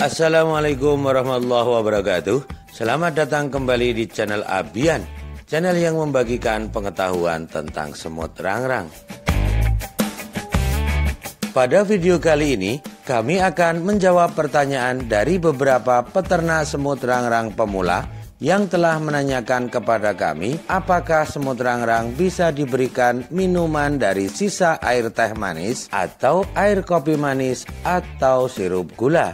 Assalamualaikum warahmatullahi wabarakatuh. Selamat datang kembali di channel Abian, channel yang membagikan pengetahuan tentang semut rangrang. Pada video kali ini, kami akan menjawab pertanyaan dari beberapa peternak semut rangrang pemula yang telah menanyakan kepada kami apakah semut rangrang bisa diberikan minuman dari sisa air teh manis atau air kopi manis atau sirup gula.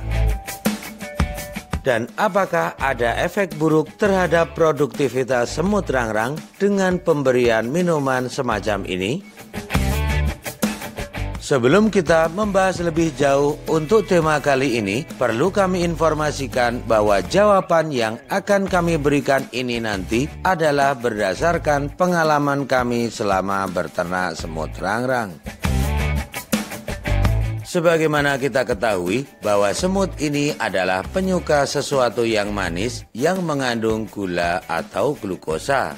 Dan apakah ada efek buruk terhadap produktivitas semut rangrang dengan pemberian minuman semacam ini? Sebelum kita membahas lebih jauh untuk tema kali ini, perlu kami informasikan bahwa jawaban yang akan kami berikan ini nanti adalah berdasarkan pengalaman kami selama berternak semut rangrang. Sebagaimana kita ketahui bahwa semut ini adalah penyuka sesuatu yang manis yang mengandung gula atau glukosa.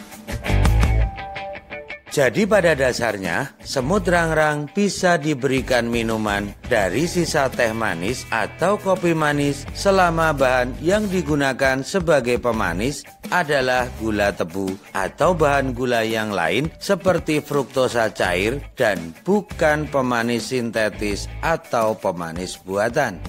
Jadi pada dasarnya, semut rangrang bisa diberikan minuman dari sisa teh manis atau kopi manis selama bahan yang digunakan sebagai pemanis adalah gula tebu atau bahan gula yang lain seperti fruktosa cair dan bukan pemanis sintetis atau pemanis buatan.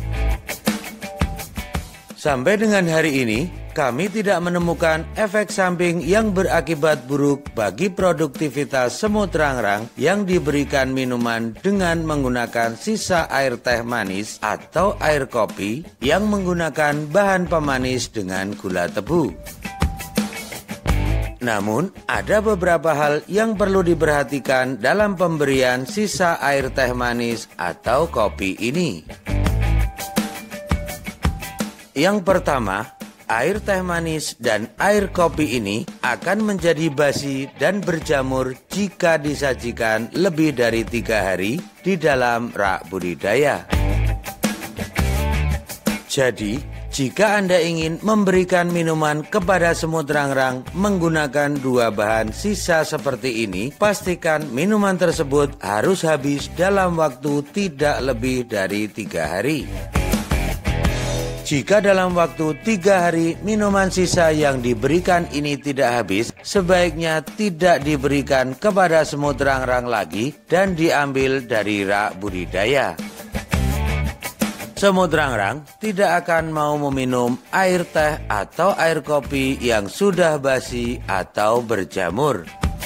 Sampai dengan hari ini, kami tidak menemukan efek samping yang berakibat buruk bagi produktivitas semut rangrang yang diberikan minuman dengan menggunakan sisa air teh manis atau air kopi yang menggunakan bahan pemanis dengan gula tebu. Namun, ada beberapa hal yang perlu diperhatikan dalam pemberian sisa air teh manis atau kopi ini. Yang pertama, air teh manis dan air kopi ini akan menjadi basi dan berjamur jika disajikan lebih dari 3 hari di dalam rak budidaya. Jadi, jika Anda ingin memberikan minuman kepada semut rangrang menggunakan 2 bahan sisa seperti ini, pastikan minuman tersebut harus habis dalam waktu tidak lebih dari 3 hari. Jika dalam waktu 3 hari minuman sisa yang diberikan ini tidak habis, sebaiknya tidak diberikan kepada semut rangrang lagi dan diambil dari rak budidaya. Semut rangrang tidak akan mau meminum air teh atau air kopi yang sudah basi atau berjamur.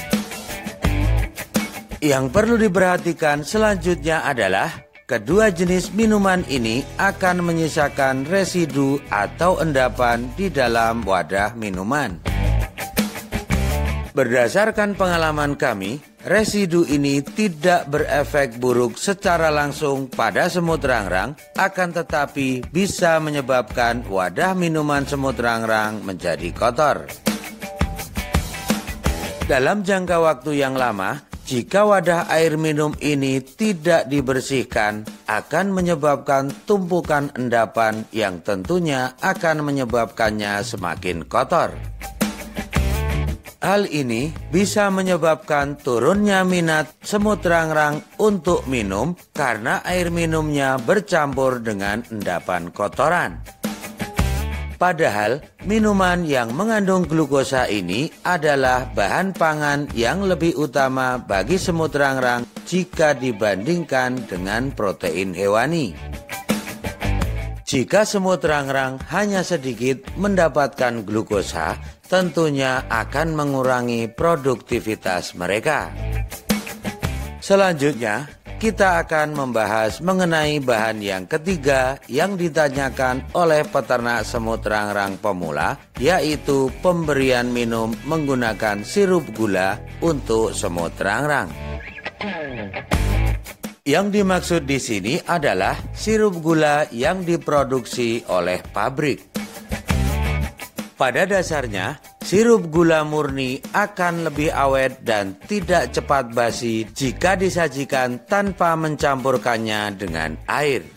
Yang perlu diperhatikan selanjutnya adalah kedua jenis minuman ini akan menyisakan residu atau endapan di dalam wadah minuman. Berdasarkan pengalaman kami, residu ini tidak berefek buruk secara langsung pada semut rangrang, akan tetapi bisa menyebabkan wadah minuman semut rangrang menjadi kotor. Dalam jangka waktu yang lama, jika wadah air minum ini tidak dibersihkan, akan menyebabkan tumpukan endapan yang tentunya akan menyebabkannya semakin kotor. Hal ini bisa menyebabkan turunnya minat semut rangrang untuk minum karena air minumnya bercampur dengan endapan kotoran. Padahal minuman yang mengandung glukosa ini adalah bahan pangan yang lebih utama bagi semut rangrang jika dibandingkan dengan protein hewani. Jika semut rangrang hanya sedikit mendapatkan glukosa, tentunya akan mengurangi produktivitas mereka. Selanjutnya, kita akan membahas mengenai bahan yang ketiga yang ditanyakan oleh peternak semut rangrang pemula, yaitu pemberian minum menggunakan sirup gula untuk semut rangrang. Yang dimaksud di sini adalah sirup gula yang diproduksi oleh pabrik. Pada dasarnya, sirup gula murni akan lebih awet dan tidak cepat basi jika disajikan tanpa mencampurkannya dengan air.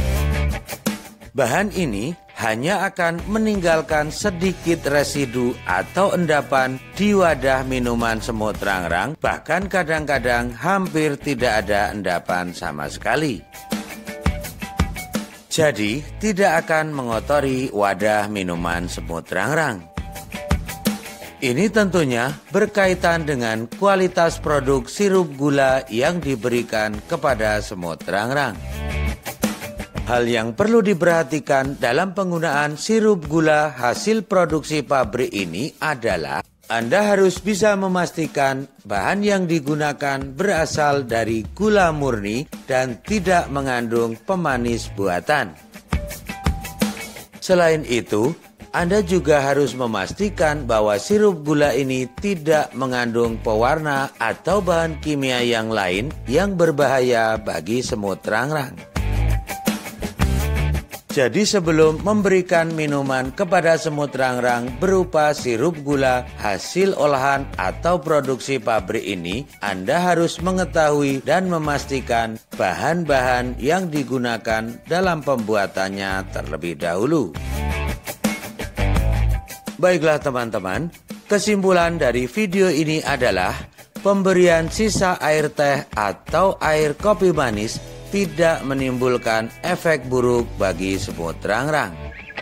Bahan ini hanya akan meninggalkan sedikit residu atau endapan di wadah minuman semut rangrang, bahkan kadang-kadang hampir tidak ada endapan sama sekali. Jadi tidak akan mengotori wadah minuman semut rangrang. Ini tentunya berkaitan dengan kualitas produk sirup gula yang diberikan kepada semut rangrang. Hal yang perlu diperhatikan dalam penggunaan sirup gula hasil produksi pabrik ini adalah Anda harus bisa memastikan bahan yang digunakan berasal dari gula murni dan tidak mengandung pemanis buatan. Selain itu, Anda juga harus memastikan bahwa sirup gula ini tidak mengandung pewarna atau bahan kimia yang lain yang berbahaya bagi semut rangrang. Jadi sebelum memberikan minuman kepada semut rangrang berupa sirup gula hasil olahan atau produksi pabrik ini, Anda harus mengetahui dan memastikan bahan-bahan yang digunakan dalam pembuatannya terlebih dahulu. Baiklah teman-teman, kesimpulan dari video ini adalah pemberian sisa air teh atau air kopi manis tidak menimbulkan efek buruk bagi semut rangrang.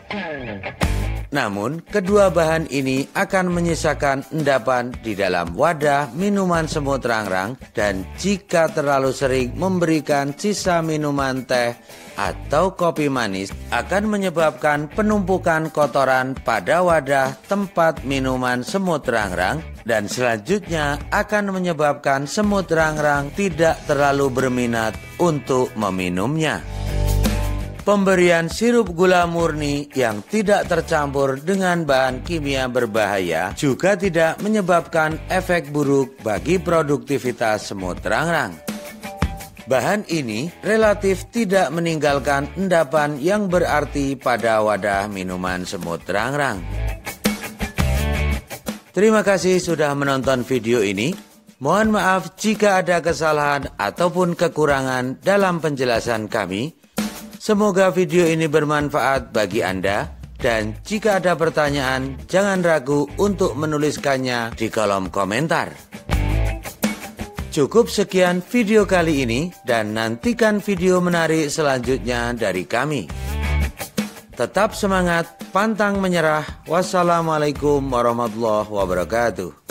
Namun, kedua bahan ini akan menyisakan endapan di dalam wadah minuman semut rangrang dan jika terlalu sering memberikan sisa minuman teh atau kopi manis akan menyebabkan penumpukan kotoran pada wadah tempat minuman semut rangrang dan selanjutnya akan menyebabkan semut rangrang tidak terlalu berminat untuk meminumnya. Pemberian sirup gula murni yang tidak tercampur dengan bahan kimia berbahaya juga tidak menyebabkan efek buruk bagi produktivitas semut rangrang. Bahan ini relatif tidak meninggalkan endapan yang berarti pada wadah minuman semut rangrang. Terima kasih sudah menonton video ini. Mohon maaf jika ada kesalahan ataupun kekurangan dalam penjelasan kami. Semoga video ini bermanfaat bagi Anda dan jika ada pertanyaan jangan ragu untuk menuliskannya di kolom komentar. Cukup sekian video kali ini dan nantikan video menarik selanjutnya dari kami. Tetap semangat, pantang menyerah. Wassalamualaikum warahmatullahi wabarakatuh.